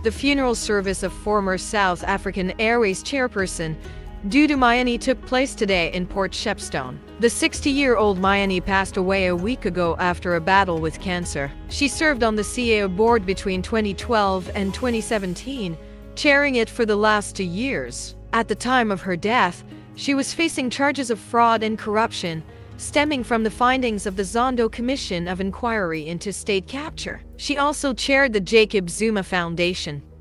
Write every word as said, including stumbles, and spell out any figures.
The funeral service of former South African Airways chairperson Dudu Myeni took place today in Port Shepstone. The sixty-year-old Myeni passed away a week ago after a battle with cancer. She served on the C A O board between twenty twelve and twenty seventeen, chairing it for the last two years. At the time of her death, she was facing charges of fraud and corruption, stemming from the findings of the Zondo Commission of Inquiry into State Capture. She also chaired the Jacob Zuma Foundation.